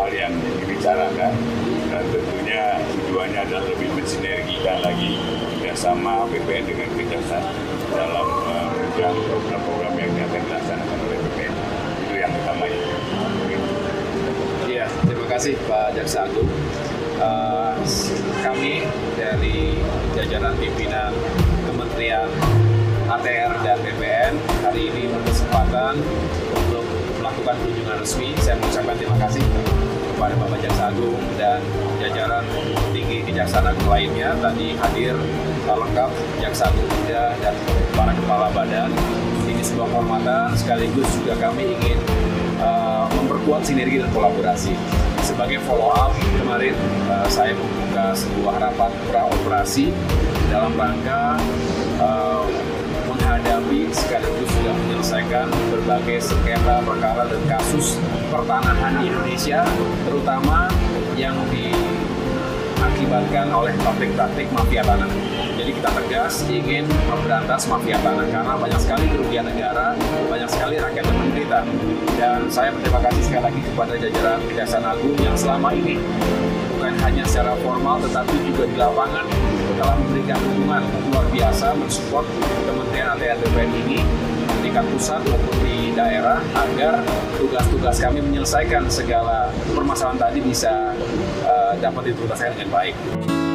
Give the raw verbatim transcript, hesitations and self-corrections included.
hal yang dibicarakan, dan tentunya tujuannya adalah lebih mensinergikan lagi kerjasama B P N dengan Kejaksaan dalam menunjang program-program yang akan dilaksanakan oleh B P N. Itu yang utamanya. Iya, terima kasih Pak Jaksa Agung. Uh, kami dari jajaran pimpinan Kementerian A T R dan B P N hari ini berkesempatan untuk melakukan kunjungan resmi. Saya mengucapkan terima kasih kepada Bapak Jaksa Agung dan jajaran tinggi Kejaksaan Agung lainnya. Tadi hadir lengkap Jaksa Agung Muda dan para kepala badan. Ini sebuah kehormatan, sekaligus juga kami ingin uh, memperkuat sinergi dan kolaborasi. Sebagai follow up, kemarin uh, saya membuka sebuah rapat pra-operasi dalam rangka uh, menghadapi sekaligus juga menyelesaikan berbagai sengketa perkara dan kasus pertanahan di Indonesia, terutama yang diakibatkan oleh praktik-praktik mafia tanah. Jadi kita tegas ingin memberantas mafia tanah karena banyak sekali kerugian negara, banyak sekali rakyat yang menderita. Dan saya berterima kasih sekali lagi kepada jajaran Kejaksaan Agung yang selama ini bukan hanya secara formal tetapi juga di lapangan telah memberikan dukungan luar biasa mensupport Kementerian A T R B P N ini di tingkat pusat maupun di daerah agar tugas-tugas kami menyelesaikan segala permasalahan tadi bisa uh, dapat dituntaskan dengan baik.